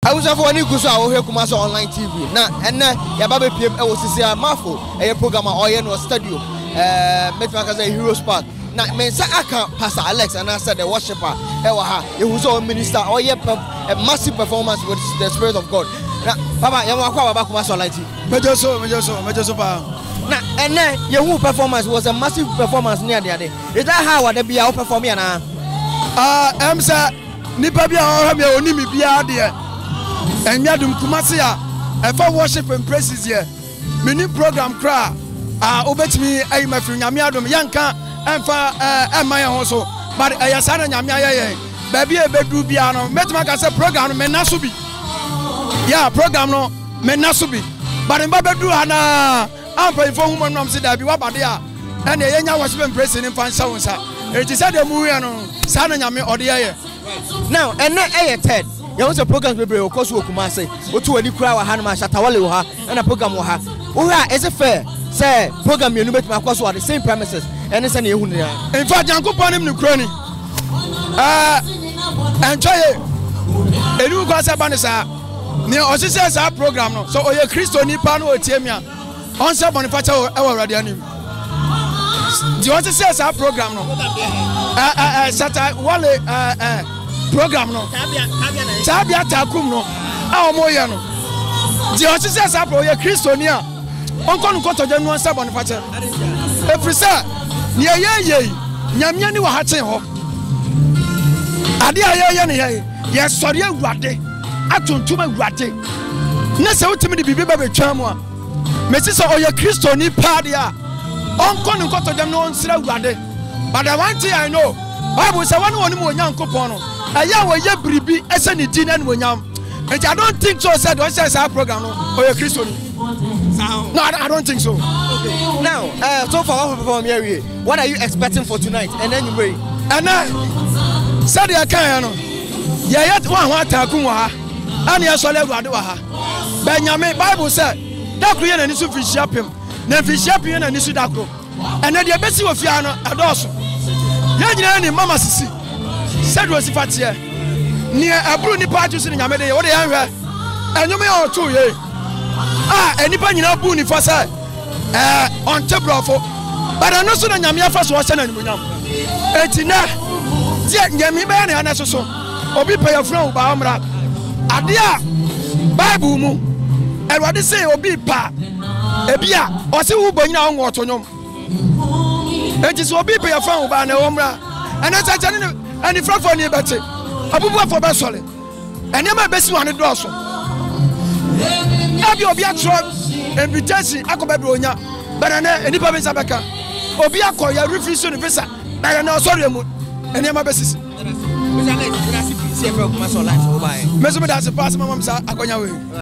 I was for any good online TV. Now, and then Yababe PM was to say a mouthful, a program or no studio, make like a Heroes Park. Now, Mensa Aka, Pastor Alex, and I said the worshiper, it was all minister, or a massive performance with the Spirit of God. Now, Papa, Yamaka back online TV. Mejoso. Now, and then your performance was a massive performance near the other. Is that how they be out performing now? Emsa, Nipabia or Hamia Onimi Bia. And Yadum Kumasia, and for worship and praises here. Many program cry. Obet me, my friend Yamiadum Yanka, and for my also. But I asana Yamia, baby, a bedrubiano, Metmaka program, Menasubi. Yeah, program no, Menasubi. But in Babadu Hana, I'm praying for woman, Namsida, Biwabadia, and the Yanya was been praising in Fansa. It is at the Muriano, Sana Yami or the air. Now, and then a Ted. There was a program we bring across Kumasi, or to a crowd, Hanma Shatawale, and a program. Is it fair? Say, program you met my course the same premises, and it's any in fact, Uncle Panim Nukroni. And try it. A new Gasabanisa near Osses our program. So, your Christo Nipano Temia on some manufacture our radianim. Do you want to say our program? Sata Wale program no Tabia Takum no Moyano. The Osses Apro, your Christonia. Uncle Cotta no sub on Fatter. If we say, near ye, Yamiani were hatching ho. Adia Yanni, yes, sorry, Rate. Atun to my Rate. Nessa ultimately be baby charmwa. Mrs. or your Christoni Padia. Uncle Cotta no sira Rade. But I want to I know. Bible said one more young coupon. I ya bribi SND and Winyam. And I don't think so, said what says our program or your Christian. No, I don't think so. Okay. Now, so far from here, what are you expecting for tonight? And then you wait. And then said I can't. Yeah, yet one Takumwa. And yes, I love Raduaha. Benjamin Bible said that Korean and Nisu fish shop him. Then fish shop him and Nisu Dako. And then the best of Fiano Adoso. Yan Mama Sisi. Said was if I here near a Bruni party in Yamede or the Anga, and you may all two ye. Anybody now Bruni for say on Tebrofo, but I'm not so than Yamia first was sending Munam. Etina, yet Yami Bani and so, or be pay a friend Bahamra. Adia Bible Mu, and what they say or be pa, a beer, or see who bring on water. It is will be pay a friend Bana Omra, and that's actually. And if for near better, I will work for Basoli. And you my best one at Dawson. Have you be a truck and be testing Akobabronia, but I know any public Sabaka. Or be a call your refuse to the visa. I don't know, sorry, and you my best. Messi, that's a pass, Mamma, Akonya.